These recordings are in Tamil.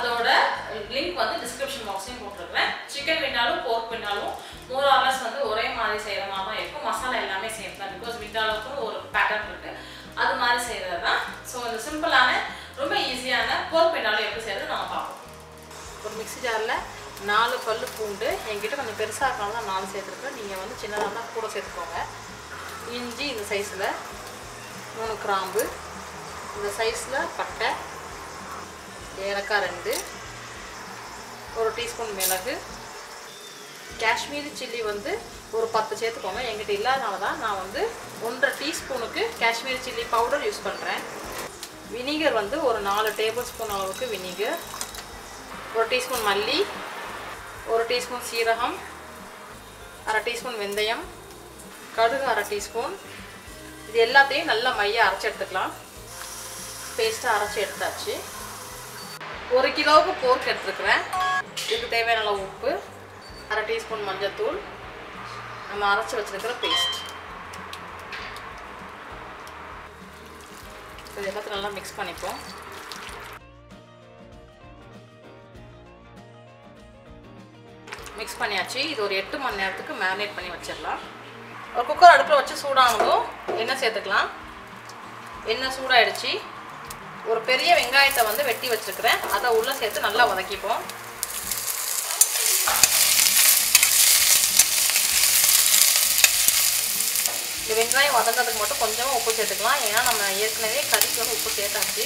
அதோட லிங்க் வந்து டிஸ்கிரிப்ஷன் பாக்ஸ்லயும் போட்டுருக்கேன். சிக்கன் விண்டாலும் போர்க் விண்டாலும் மோர் ஆர் லெஸ் வந்து ஒரே மாதிரி செய்யற மாதிரி தான் இருக்கும். மசாலா எல்லாமே சேம் தான். பிகாஸ் விண்டாலுக்கும் ஒரு பேட்டர்ன் இருக்கு. அது மாதிரி செய்யறது தான். ஸோ இந்த சிம்பிளான ரொம்ப ஈஸியான போர்க் விண்டாலும் எப்படி செய்யறது நம்ம பார்ப்போம். ஒரு மிக்ஸி ஜாரில் 4 பல்லு பூண்டு, என்கிட்ட கொஞ்சம் பெருசாக இருக்காங்க தான் 4 சேர்த்துருக்கேன். நீங்கள் வந்து சின்னதாக தான் கூட சேர்த்துக்கோங்க. இஞ்சி இந்த சைஸில், 3 கிராம்பு இந்த சைஸில், பட்டை, ஏலக்காய் 2, 1 டீஸ்பூன் மிளகு, காஷ்மீரி சில்லி வந்து ஒரு 10 சேர்த்துக்கோங்க. என்கிட்ட இல்லாதனால தான் நான் வந்து 1.5 டீஸ்பூனுக்கு காஷ்மீரி சில்லி பவுடர் யூஸ் பண்ணுறேன். வினிகர் வந்து ஒரு 4 டேபிள் ஸ்பூன் அளவுக்கு வினிகர், 1 டீஸ்பூன் மல்லி, 1 டீஸ்பூன் சீரகம், 1/2 டீஸ்பூன் வெந்தயம், கடுகு 1/2 டீஸ்பூன். இது எல்லாத்தையும் நல்லா மையாக அரைச்சி எடுத்துக்கலாம். பேஸ்ட்டாக அரைச்சி எடுத்தாச்சு. 1 கிலோவுக்கு போர்க் எடுத்துருக்குறேன். இதுக்கு தேவையான அளவு உப்பு, 1/2 டீஸ்பூன் மஞ்சள்தூள், நம்ம அரைச்சி வச்சுருக்கிற பேஸ்ட். இது எல்லாத்தையும் நல்லா மிக்ஸ் பண்ணிப்போம். மிக்ஸ் பண்ணியாச்சு. இது ஒரு 8 மணி நேரத்துக்கு மேரினேட் பண்ணி வச்சிடலாம். ஒரு குக்கர் அடுப்பில் வச்சு சூடானதும் எண்ணெய் சேர்த்துக்கலாம். எண்ணெய் சூடாயிடுச்சு. ஒரு பெரிய வெங்காயத்தை வந்து வெட்டி வச்சுருக்கிறேன். அதை உள்ளே சேர்த்து நல்லா வதக்கிப்போம். இந்த வெங்காயம் வதங்கிறதுக்கு மட்டும் கொஞ்சமாக உப்பு சேர்த்துக்கலாம். ஏன்னா நம்ம ஏற்கனவே கறிக்கு வந்து உப்பு சேர்த்தாச்சு.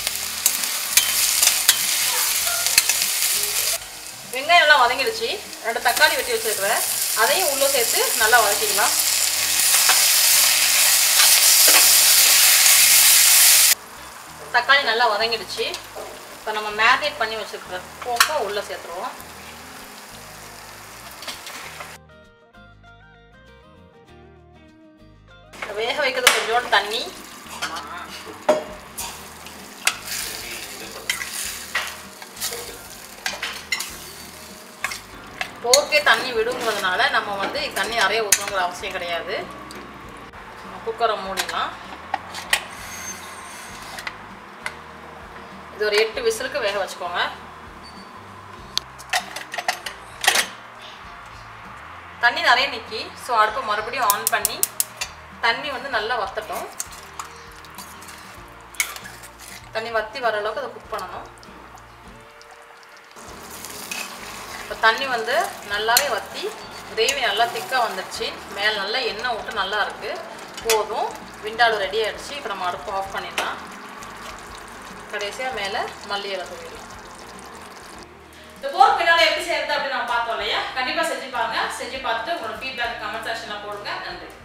வெங்காயம் நல்லா வதங்கிடுச்சு. 2 தக்காளி வெட்டி வச்சுருக்கிறேன். அதையும் உள்ளே சேர்த்து நல்லா வதக்கிக்கலாம். தக்காளி நல்லா வதங்கிடுச்சு. இப்போ நம்ம மேரினேட் பண்ணி வச்சுருக்கிற போக்கை உள்ளே சேர்த்துருவோம். வேக வைக்கிறது கொஞ்சோண்டு தண்ணி, போர்க்கே தண்ணி விடுங்கிறதுனால நம்ம வந்து தண்ணி நிறைய ஊற்றணுங்கிற அவசியம் கிடையாது. குக்கரை மூடிடலாம். இது ஒரு 8 விசிலுக்கு வேக வச்சுக்கோங்க. தண்ணி நிறைய நிற்கி. ஸோ அடுப்பை மறுபடியும் ஆன் பண்ணி தண்ணி வந்து நல்லா வத்தட்டும். தண்ணி வற்றி வர அளவுக்கு அதை குக் பண்ணணும். இப்போ தண்ணி வந்து நல்லாவே வற்றி கிரேவி நல்லா திக்காக வந்துடுச்சு. மேலே நல்லா எண்ணெய் விட்டு நல்லா இருக்குது. போதும், விண்டாலு ரெடி ஆகிடுச்சு. இப்போ நம்ம அடுப்பு ஆஃப் பண்ணிடலாம். கடைசியாக மேலே மல்லி இலை தூவிடலாம். இந்த போர்க் விண்டாலு எப்படி செய்யறது அப்படின்னு நான் பார்த்தோம் இல்லையா? கண்டிப்பாக செஞ்சு பாருங்க. செஞ்சு பார்த்துட்டு உங்களோட ஃபீட்பேக் கமெண்ட் செக்ஷனில் போடுங்க. நன்றி.